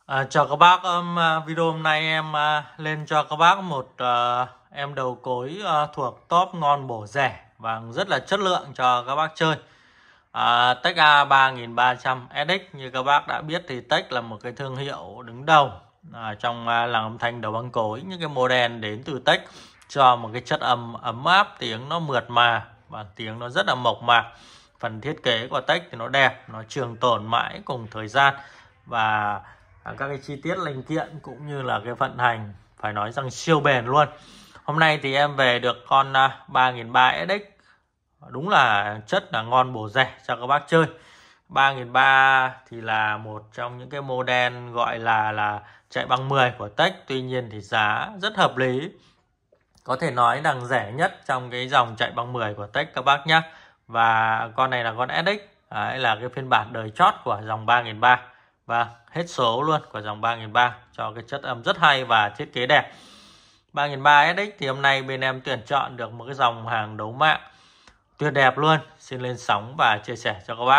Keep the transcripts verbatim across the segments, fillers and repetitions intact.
À, chào các bác, um, à, video hôm nay em à, lên cho các bác một à, em đầu cối à, thuộc top ngon bổ rẻ và rất là chất lượng cho các bác chơi. À, Tech A ba nghìn ba trăm S X như các bác đã biết thì Tech là một cái thương hiệu đứng đầu à, trong à, làng âm thanh đầu băng cối. Những cái model đến từ Tech cho một cái chất âm ấm áp, tiếng nó mượt mà và tiếng nó rất là mộc mạc. Phần thiết kế của Tech thì nó đẹp, nó trường tồn mãi cùng thời gian và À, các cái chi tiết linh kiện cũng như là cái vận hành phải nói rằng siêu bền luôn. Hôm nay thì em về được con uh, ba nghìn ba trăm S X, đúng là chất là ngon bổ rẻ cho các bác chơi. ba nghìn ba trăm thì là một trong những cái model gọi là là chạy bằng mười của Tech, tuy nhiên thì giá rất hợp lý, có thể nói rằng rẻ nhất trong cái dòng chạy bằng mười của Tech các bác nhé. Và con này là con S X, đấy là cái phiên bản đời chót của dòng ba nghìn ba trăm. Và hết số luôn của dòng ba nghìn ba trăm cho cái chất âm rất hay và thiết kế đẹp. ba nghìn ba trăm S X thì hôm nay bên em tuyển chọn được một cái dòng hàng đấu mạng tuyệt đẹp luôn. Xin lên sóng và chia sẻ cho các bác.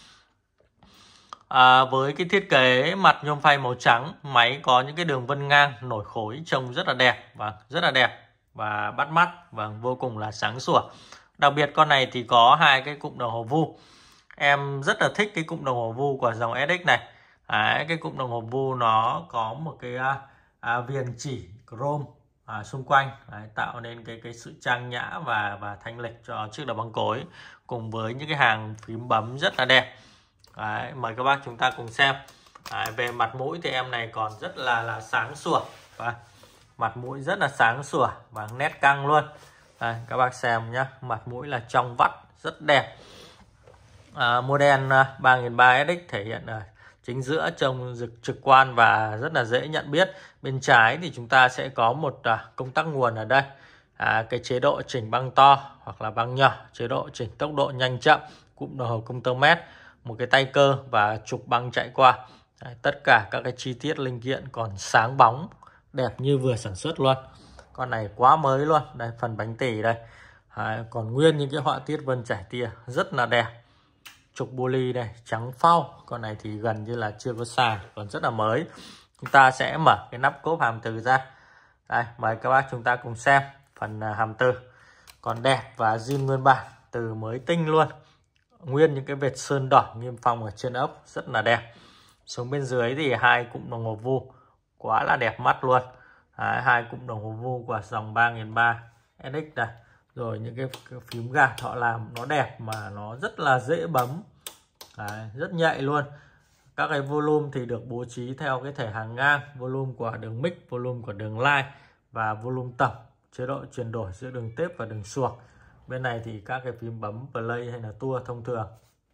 À, với cái thiết kế mặt nhôm phay màu trắng, máy có những cái đường vân ngang nổi khối trông rất là đẹp và rất là đẹp và bắt mắt và vô cùng là sáng sủa. Đặc biệt con này thì có hai cái cụm đồng hồ vu. Em rất là thích cái cụm đồng hồ vu của dòng S X này. Đấy, cái cụm đồng hồ vu nó có một cái à, viền chỉ chrome à, xung quanh. Đấy, tạo nên cái cái sự trang nhã và và thanh lịch cho chiếc đầu băng cối, cùng với những cái hàng phím bấm rất là đẹp. Đấy, mời các bác chúng ta cùng xem. Đấy, về mặt mũi thì em này còn rất là là sáng sủa và mặt mũi rất là sáng sủa và nét căng luôn. Đây, các bác xem nhé, mặt mũi là trong vắt rất đẹp. À, model ba nghìn ba trăm S X thể hiện ở chính giữa trông trực, trực quan và rất là dễ nhận biết. Bên trái thì chúng ta sẽ có một à, công tắc nguồn ở đây, à, cái chế độ chỉnh băng to hoặc là băng nhỏ, chế độ chỉnh tốc độ nhanh chậm, cụm đồng hồ công tơ mét, một cái tay cơ và trục băng chạy qua. Đấy, tất cả các cái chi tiết linh kiện còn sáng bóng đẹp như vừa sản xuất luôn. Con này quá mới luôn. Đây, phần bánh tỉ đây. Đấy, còn nguyên những cái họa tiết vân chảy tia rất là đẹp. Trục poly đây trắng phau, con này thì gần như là chưa có xài, còn rất là mới. Chúng ta sẽ mở cái nắp cốp hàm từ ra. Đây, mời các bác chúng ta cùng xem phần hàm từ còn đẹp và zin nguyên bản, từ mới tinh luôn. Nguyên những cái vệt sơn đỏ niêm phong ở trên ốc rất là đẹp. Xuống bên dưới thì hai cụm đồng hồ vu quá là đẹp mắt luôn. Đấy, hai cụm đồng hồ vu của dòng ba nghìn ba trăm S X này. Rồi những cái, cái phím gạt họ làm nó đẹp mà nó rất là dễ bấm. Đấy, rất nhạy luôn. Các cái volume thì được bố trí theo cái thể hàng ngang, volume của đường mic, volume của đường line và volume tổng, chế độ chuyển đổi giữa đường tép và đường xuồng. Bên này thì các cái phím bấm play hay là tua thông thường.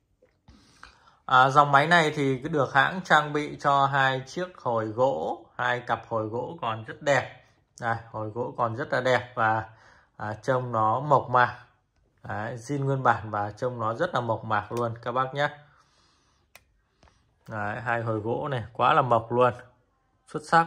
À, dòng máy này thì được hãng trang bị cho hai chiếc hồi gỗ, hai cặp hồi gỗ còn rất đẹp. Đây, hồi gỗ còn rất là đẹp và à, trông nó mộc mạc. Đấy, zin nguyên bản và trông nó rất là mộc mạc luôn các bác nhé. Đấy, hai hồi gỗ này quá là mộc luôn, xuất sắc.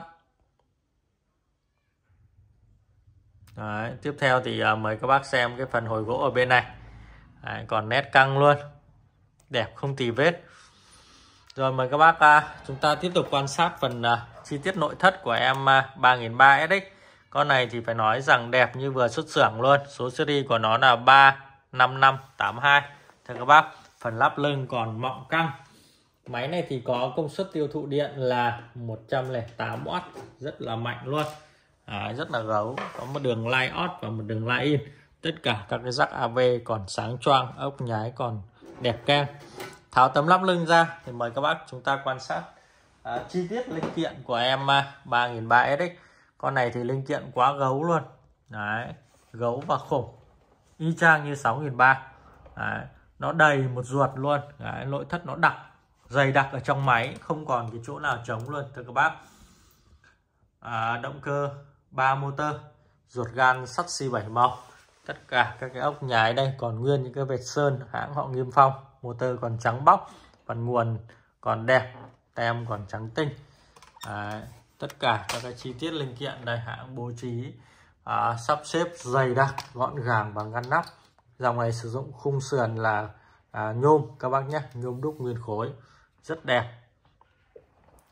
Đấy, tiếp theo thì à, mời các bác xem cái phần hồi gỗ ở bên này. Đấy, còn nét căng luôn, đẹp không tì vết. Rồi mời các bác à, chúng ta tiếp tục quan sát phần à, chi tiết nội thất của em à, ba nghìn ba trăm S X. Con này thì phải nói rằng đẹp như vừa xuất xưởng luôn. Số series của nó là ba năm năm tám hai. Thưa các bác, phần lắp lưng còn mọng căng. Máy này thì có công suất tiêu thụ điện là một trăm lẻ tám oát, rất là mạnh luôn. À, rất là gấu, có một đường line out và một đường line in. Tất cả các cái jack a vê còn sáng choang, ốc nhái còn đẹp keng. Tháo tấm lắp lưng ra thì mời các bác chúng ta quan sát à, chi tiết linh kiện của em ba nghìn ba trăm S X. Con này thì linh kiện quá gấu luôn. Đấy, gấu và khủng, y chang như sáu nghìn ba trăm. Nó đầy một ruột luôn. Đấy, nội thất nó đặc, dày đặc ở trong máy, không còn cái chỗ nào trống luôn thưa các bác. À, động cơ ba motor, ruột gan sắt xi bảy màu. Tất cả các cái ốc nhái đây còn nguyên những cái vệt sơn hãng họ niêm phong. Motor còn trắng bóc, phần nguồn còn đẹp, tem còn trắng tinh. Đấy, tất cả các cái chi tiết linh kiện đây hãng bố trí à, sắp xếp dày đặc, gọn gàng và ngăn nắp. Dòng này sử dụng khung sườn là à, nhôm các bác nhé, nhôm đúc nguyên khối, rất đẹp.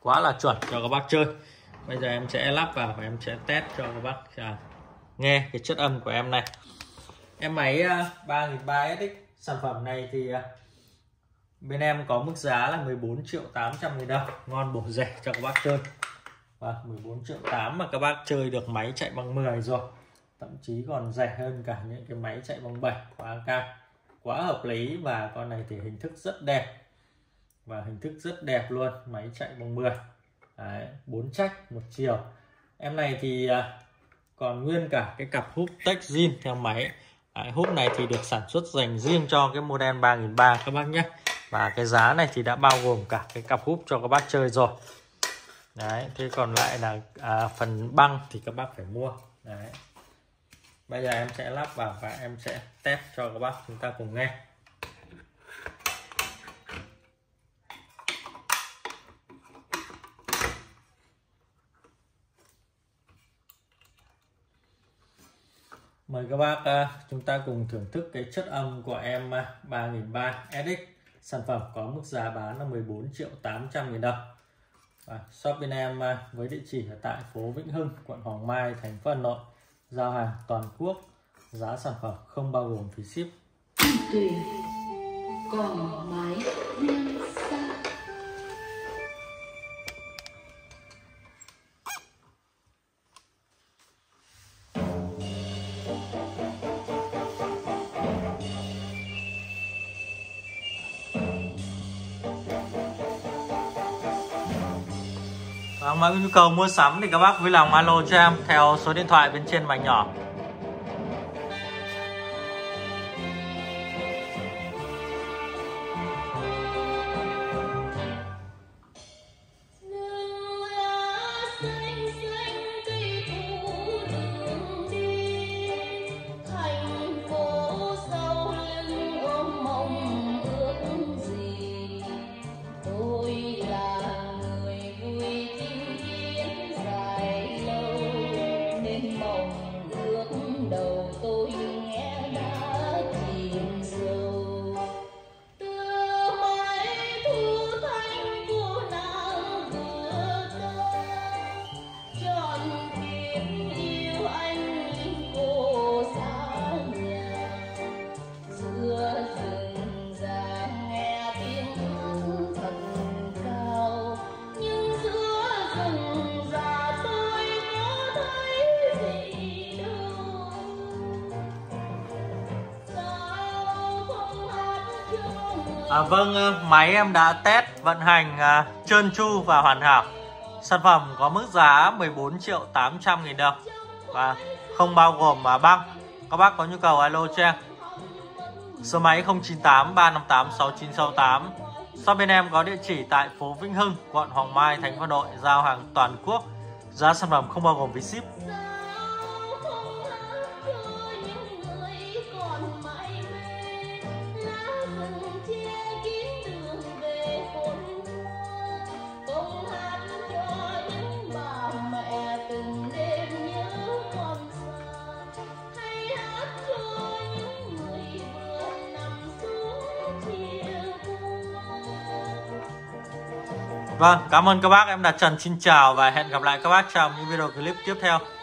quá là chuẩn cho các bác chơi. Bây giờ em sẽ lắp vào và em sẽ test cho các bác à, nghe cái chất âm của em này. Em máy ba nghìn ba trăm S X sản phẩm này thì bên em có mức giá là mười bốn triệu tám trăm nghìn đồng, ngon bổ rẻ cho các bác chơi. Và mười bốn triệu tám mà các bác chơi được máy chạy bằng mười rồi, thậm chí còn rẻ hơn cả những cái máy chạy bằng bảy của a ca, quá hợp lý. Và con này thì hình thức rất đẹp, và hình thức rất đẹp luôn, máy chạy bằng mười. Đấy, bốn trách một chiều. Em này thì còn nguyên cả cái cặp húp tech zin theo máy. Đấy, húp này thì được sản xuất dành riêng cho cái model ba nghìn ba trăm các bác nhé. Và cái giá này thì đã bao gồm cả cái cặp húp cho các bác chơi rồi. Đấy, thế còn lại là à, phần băng thì các bác phải mua. Đấy. Bây giờ em sẽ lắp vào và em sẽ test cho các bác chúng ta cùng nghe. Mời các bác uh, chúng ta cùng thưởng thức cái chất âm của em uh, ba nghìn ba trăm S X. Sản phẩm có mức giá bán là mười bốn triệu tám trăm nghìn đồng. Và shop bên em uh, với địa chỉ ở tại phố Vĩnh Hưng, quận Hoàng Mai, thành phố Hà Nội. Giao hàng toàn quốc. Giá sản phẩm không bao gồm phí ship. Tùy cỏ mái ngang xa. Và mọi nhu cầu mua sắm thì các bác vui lòng alo cho em theo số điện thoại bên trên màn nhỏ. À, vâng, máy em đã test vận hành uh, trơn tru và hoàn hảo. Sản phẩm có mức giá mười bốn triệu tám trăm nghìn đồng và không bao gồm uh, băng. Các bác có nhu cầu alo cho em. Số máy không chín tám ba năm tám sáu chín sáu tám. Shop bên em có địa chỉ tại phố Vĩnh Hưng, quận Hoàng Mai, thành phố Hà Nội. Giao hàng toàn quốc. Giá sản phẩm không bao gồm phí ship. Vâng, cảm ơn các bác. Em là Trần xin chào và hẹn gặp lại các bác trong những video clip tiếp theo.